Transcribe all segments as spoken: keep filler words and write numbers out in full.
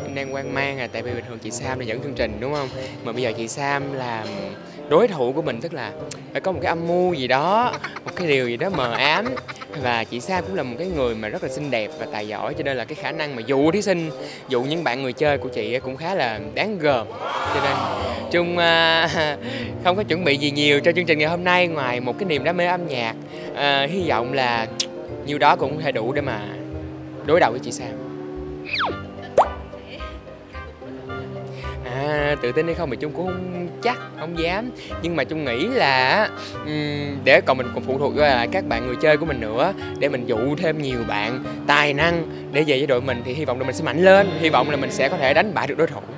Trung đang hoang mang là tại vì bình thường chị Sam là dẫn chương trình đúng không? Mà bây giờ chị Sam làm đối thủ của mình, tức là phải có một cái âm mưu gì đó, một cái điều gì đó mờ ám. Và chị Sam cũng là một cái người mà rất là xinh đẹp và tài giỏi, cho nên là cái khả năng mà dụ thí sinh, dụ những bạn người chơi của chị cũng khá là đáng gờm. Cho nên Trung uh, không có chuẩn bị gì nhiều cho chương trình ngày hôm nay ngoài một cái niềm đam mê âm nhạc. Uh, hy vọng là nhiêu đó cũng có thể đủ để mà đối đầu với chị Sam. À, tự tin hay không thì Trung cũng không chắc, không dám. Nhưng mà Trung nghĩ là um, để còn mình còn phụ thuộc vào các bạn người chơi của mình nữa, để mình dụ thêm nhiều bạn tài năng để về với đội mình, thì hy vọng đội mình sẽ mạnh lên, hy vọng là mình sẽ có thể đánh bại được đối thủ.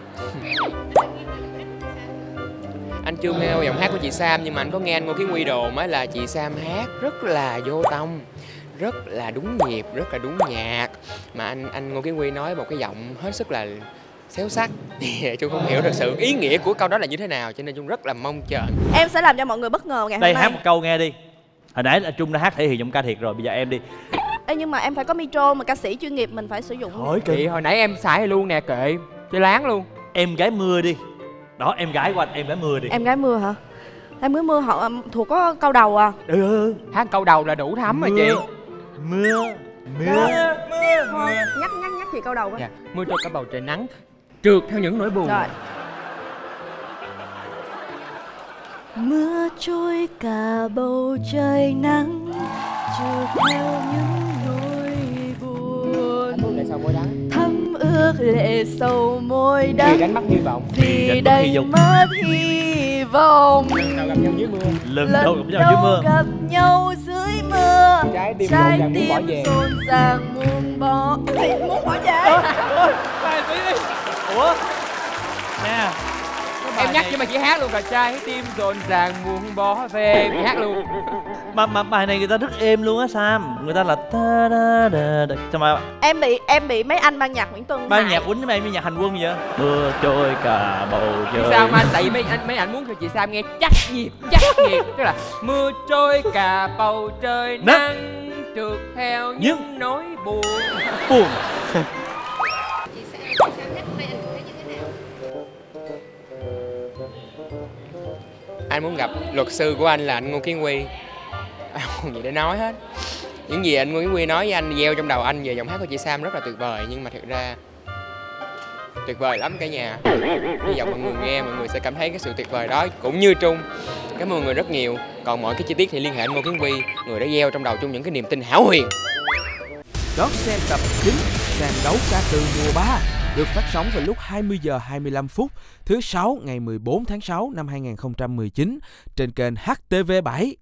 Anh chưa nghe giọng hát của chị Sam, nhưng mà anh có nghe anh Ngô Kiến Huy đồn á là chị Sam hát rất là vô tông, rất là đúng nhịp, rất là đúng nhạc. Mà anh anh Ngô Kiến Huy nói một cái giọng hết sức là xéo sắc, thì Trung không hiểu được sự ý nghĩa của câu đó là như thế nào, cho nên Trung rất là mong chờ. Em sẽ làm cho mọi người bất ngờ ngày hôm nay. Đây, hát một câu nghe đi. Hồi nãy là Trung đã hát thể hiện giọng ca thiệt rồi, bây giờ em đi. Ê, nhưng mà em phải có micro, mà ca sĩ chuyên nghiệp mình phải sử dụng. Thôi kệ, hồi nãy em xài luôn nè, kệ, chơi láng luôn. Em gái mưa đi. Đó, em gái của anh, em gái mưa đi. Em gái mưa hả? Em gái mưa họ thuộc có câu đầu à? Ừ, ừ. Hát câu đầu là đủ thấm rồi chị. Mưa, mưa, Đó. mưa, Thôi, mưa. nhắc nhắc nhắc chị câu đầu coi. Dạ, mưa trôi cả bầu trời nắng, trượt theo những nỗi buồn. Rồi. Mưa trôi cả bầu trời nắng, trượt theo những nỗi buồn, Để sau môi đắng, thấm ướt lệ sầu môi vì đắng, đánh mất hy vọng, vì đánh mất hy vọng. lần đầu gặp nhau dưới mưa, Lần đầu gặp nhau dưới mưa. gặp nhau dưới mưa, trái tim trái rộn ràng muốn bỏ tim về. rộn ràng muốn bỏ thì muốn bỏ về. Ủa? Nè, Em nhắc nhưng mà chỉ hát luôn rồi, trái tim rộn ràng muốn bỏ về, chị hát luôn. Mà, mà bài này người ta rất êm luôn á Sam. Người ta là ta da da da. Sao mà Em bị em bị mấy anh ban nhạc Nguyễn Tuân ban hại. nhạc quýnh với em như nhạc hành quân vậy? Mưa trôi cả bầu trời. Sao mà anh, tại vì mấy anh mấy anh muốn cho chị Sam nghe chắc nhịp, chắc nhịp, tức là mưa trôi cả bầu trời nắng, trượt theo những nỗi buồn. Buồn. Anh muốn gặp luật sư của anh là anh Ngô Kiến Huy. Anh không gì để nói hết. Những gì anh Ngô Kiến Huy nói với anh gieo trong đầu anh về giọng hát của chị Sam rất là tuyệt vời, nhưng mà thực ra tuyệt vời lắm cả nhà. Hy vọng mọi người nghe, mọi người sẽ cảm thấy cái sự tuyệt vời đó cũng như Trung. Cảm ơn mọi người rất nhiều. Còn mọi cái chi tiết thì liên hệ anh Ngô Kiến Huy, người đã gieo trong đầu Trung những cái niềm tin hão huyền. Đón xem tập chín sàn đấu ca từ mùa ba được phát sóng vào lúc hai mươi giờ hai mươi lăm phút thứ sáu ngày mười bốn tháng sáu năm hai nghìn không trăm mười chín trên kênh H T V bảy.